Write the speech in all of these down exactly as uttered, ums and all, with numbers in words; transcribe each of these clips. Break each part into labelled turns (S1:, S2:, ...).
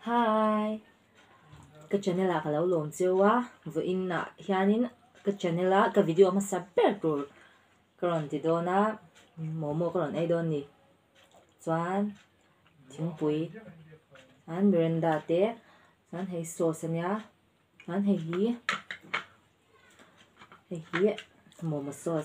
S1: Hi, cái channel là cái lâu lồng chiếu á, vừa in na hianin cái channel là cái video mà sắp bẹt rồi, cái lần thì đó na, mò mò cái lần ấy đó nè, choan, tiếng bùi, anh Miranda té, anh hay sauce nha, anh hay hi, hay hi, mò mò sauce,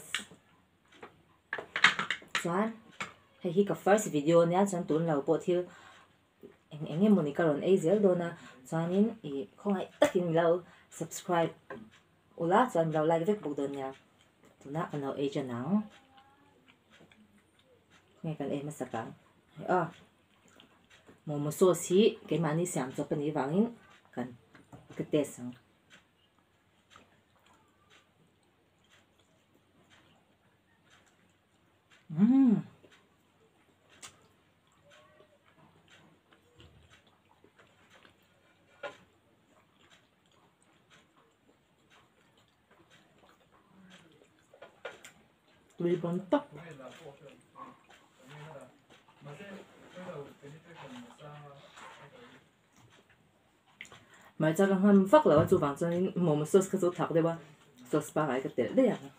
S1: choan, hay hi cái first video nha, choan tuần lâu bộ thiêu anh anh em muốn cái lần ấy dễ đó na, choan in, ý không ai tất nhiên lâu subscribe. Ula chuan lo like vek buk don ya tuna kan lo age nang nge kan e masakang a mo mo so si ke mani siam cho pani wangin kan ke te sang mm really bon top mà chắc là hắn phát là chú vàng cho nên mo mo sauce cái số thạc đấy ba sauce ba cái cái tệ đấy à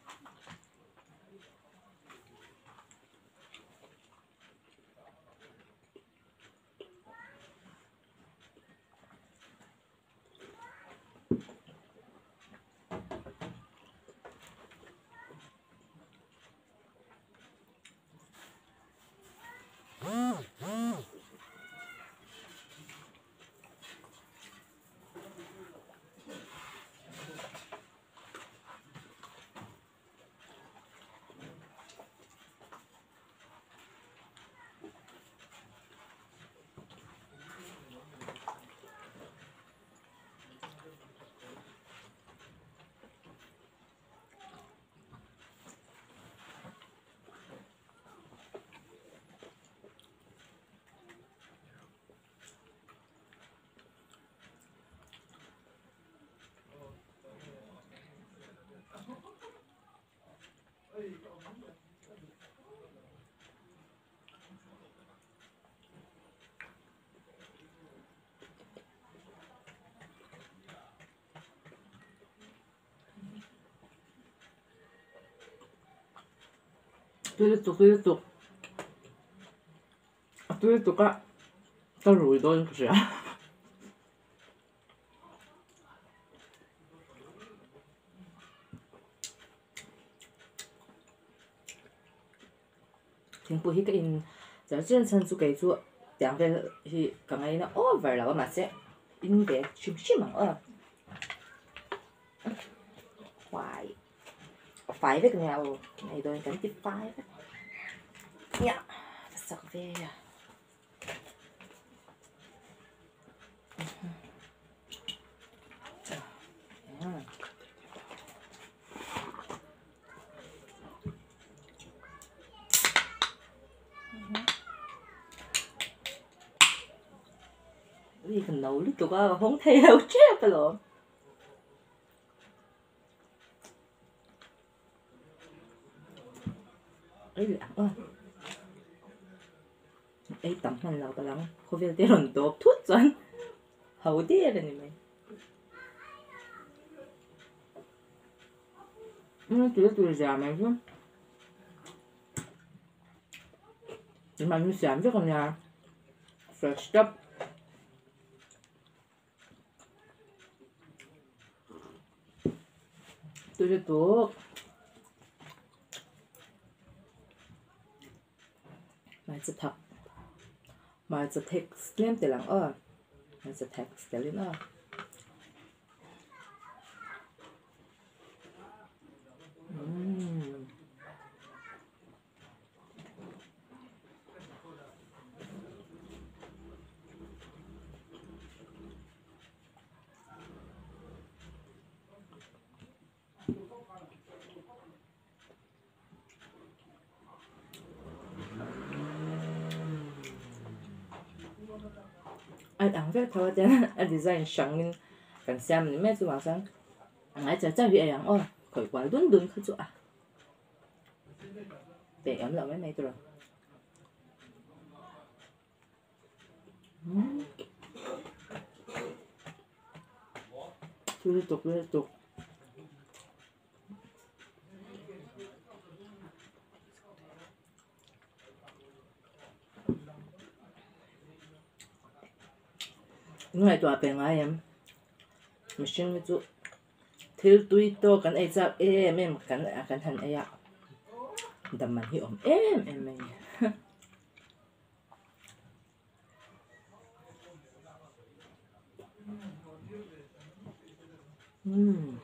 S1: tôi tôi tôi tôi tôi tôi cả tao rủi đôi cái gì à tiếng bùi cái in giờ trên sân chú cái chú tiếng về thì cái này nó over là mà sẽ in về chim chim mà ờ phải phải với cái nào này đôi cái tiếp phải nhá sắc về vì phần nấu lúc tụi có không theo chết rồi ấy là ơi ấy tầm phần lâu lắm không biết thế lần tốt thuốc rồi hậu đi rồi này mày nó chỉ từ già mày chứ nhưng mà nó giảm cho con nhà fresh up tôi sẽ tốt mày sẽ thật mày sẽ text lên từ lăng ơ mày sẽ text lên ơ ai đẳng phép thôi chứ ai design sáng nên cần xem thì mấy chú bảo sáng ai chờ chơi việc ấy ôi khỏi quá đun đun khơi chỗ à để ấm lại mấy mấy rồi liên tục liên tục ngay tòa bề ngay em mình xin với chú thiếu tùy to cần ai chắc em em cần cần thành ai ạ đầm mình hiểu em em em ừm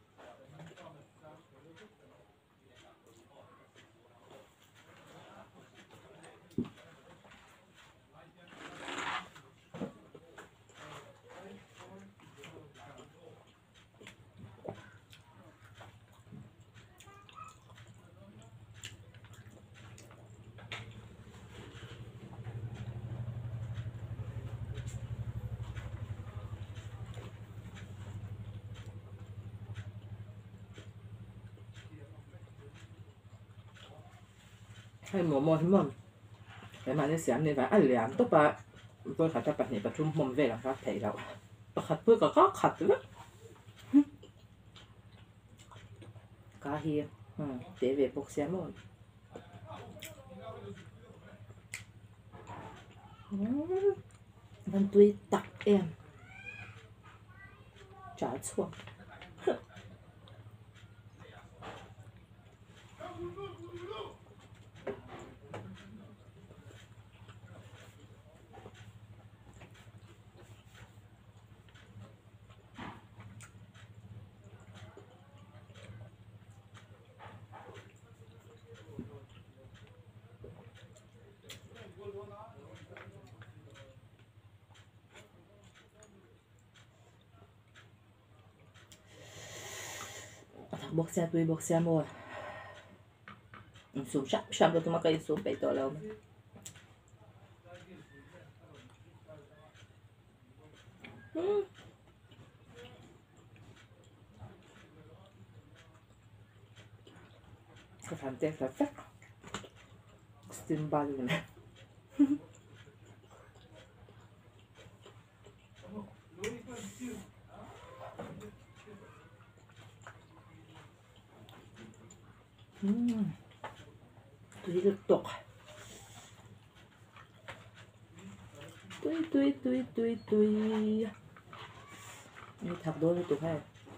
S1: hay mồm mồm mồmแต่มาในเสียงในแบบอันเหลี่ยมตุ๊บะเพื่อขัดจะปัดเนี่ยประชุมมุมเวลาครับเทแล้วประขัดเพื่อก็ก็ขัดแล้วกาเฮียอืมเตะเวปกเสียหมดมันตุยตักเอ็มจ่าช่วงบอกเสียตุยบอกเสียหมดสูบชับชับแล้วตัวมันก็ยิ่งสูบไปต่อแล้วก็ทำเต็มแบบฟักสติมบาลเลยนะอืมตุยจะตกตุยตุยตุยตุยตุยนี่ทับโดนเลยตกให้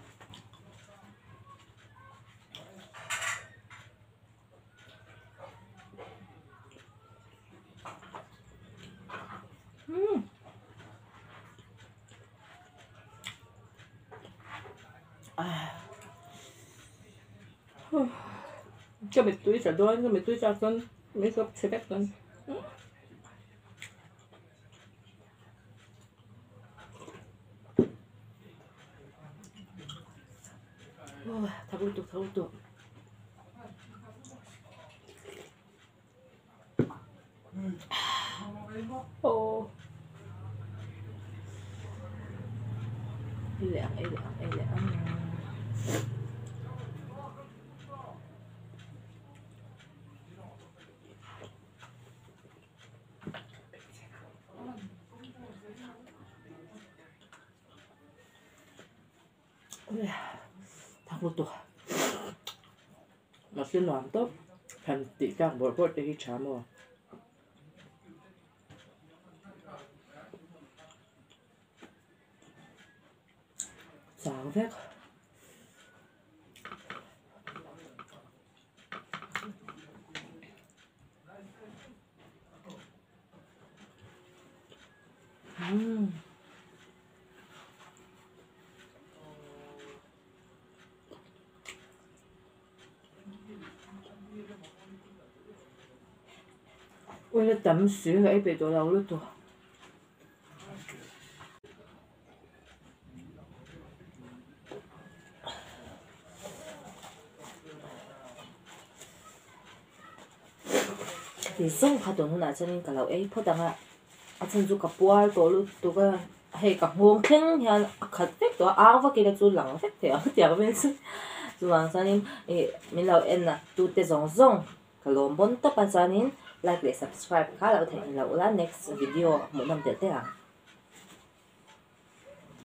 S1: อืมอ่าcho mày túi trả đôi cho mày túi trả cân mấy gấp sẽ bét cân thằng lụt tụt thằng lụt tụt ô đi lẹ đi lẹ đi lẹ thằng lụt tụt nó xin làm tốt thành tỷ càng bồi bồi đi chả mò sáng phép uhm. Ôi nó tắm xíu gãy bị tổ đầu luôn tụi thì xong khá tổn hôn cho nên cả lâu ấy phốt đằng ạ à chân dù cả bùa tổ lúc tụi cái hay cả nguồn khen thì khát phép tụi áo và cái là chú lắng phép thì ở tiệm bên chứ chú lắng cho nên mình lâu em là tụi tê rong rong cả lồng bốn tập cho nên like và subscribe khá là thành là next video mỗi năm tiếp theo